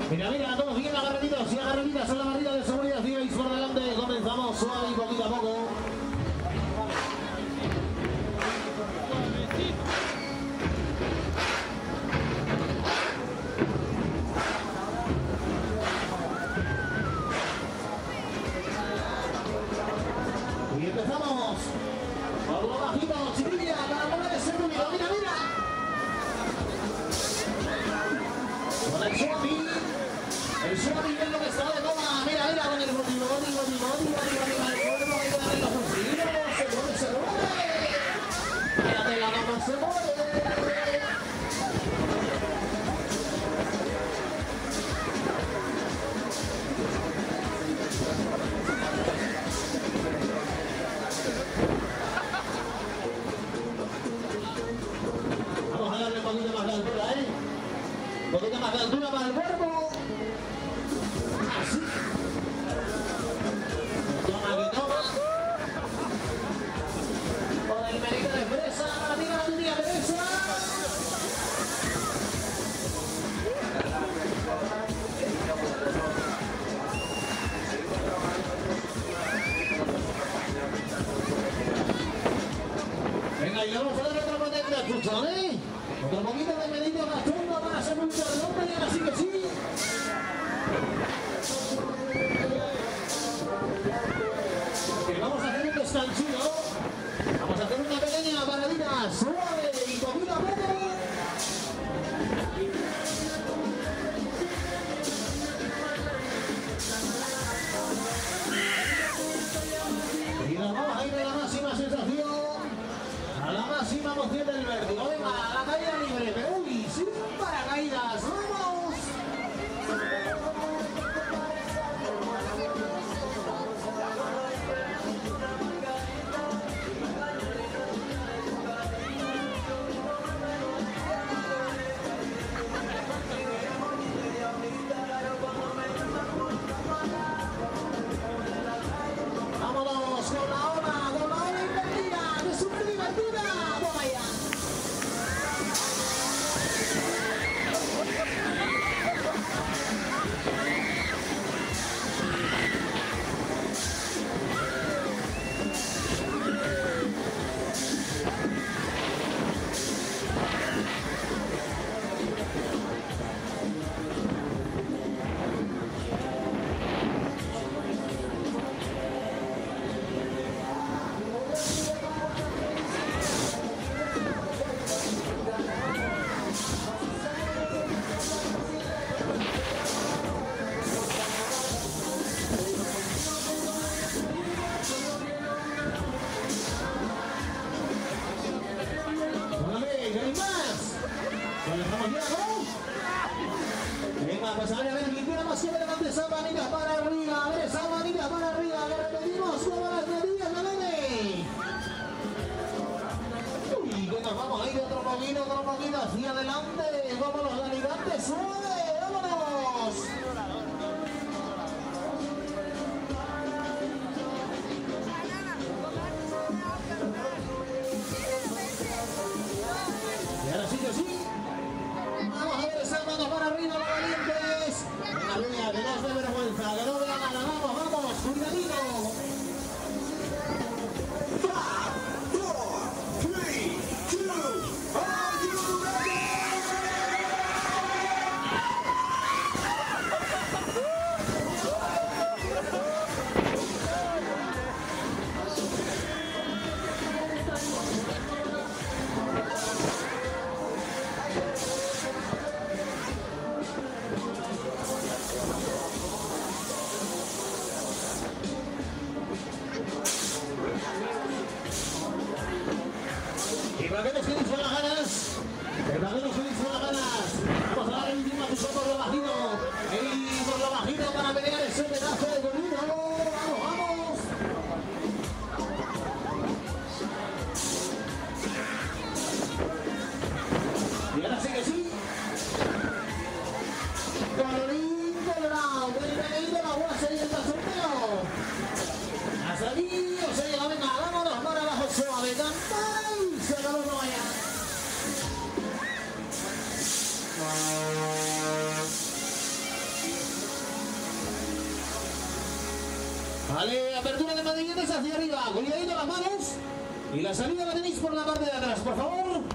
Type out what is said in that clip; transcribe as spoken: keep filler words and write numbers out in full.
Mira, mira, todos bien agarraditos y agarraditas en la barrida de seguridad. Si veis por delante, comenzamos suave y poquito a poco. Y empezamos por lo bajito, chiquilla, para poner ese número. Mira, mira. Con el suavi. El suavi es lo que está de moda. Mira, mira, con el boti, boti, boti, boti, boti, boti, boti, el cuerpo, hay que darle los bolsillos. Se mueve, se mueve. Mírate la cama, se mueve. Vamos a darle un poquito más de altura, ¿eh? Un poquito más de altura para el cuerpo. Así. Toma que toma. Con el merito de fresa. Para ti, para tu día de fresa. Venga, y vamos a dar otra potente al chuchón, ¿eh? Otro poquito de medito cachondo para ser mucho redondo y ahora sí que sí. Que vamos a hacer un descansito. Vamos a hacer una pequeña paradita suave y poquito a poco. Y nos vamos a ir a la máxima sensación. A la máxima emoción del vértigo. Venga, a la caída libre. Pero uy, sin paracaídas. ¡Vamos! Vámonos con la ola, con la ola invertida, que es súper divertida. Toma ya. Venga, pues a ver, a ver, quien quiera más que me levante esa manita para arriba, a ver, esa manita para arriba, que repetimos como las medidas de Lene. Uy, que nos vamos a ir otro poquito, otro poquito hacia adelante, como los navegantes, suave, vámonos. Y ahora sí que sí. Vamos a ver esas manos para arriba, los valientes. Venga, Luña, que no os dé vergüenza, que no vean nada. Vamos, vamos, cuidadito. Vale, apertura de madrilletes hacia arriba, cuidadito las manos. Y la salida la tenéis por la parte de atrás, por favor.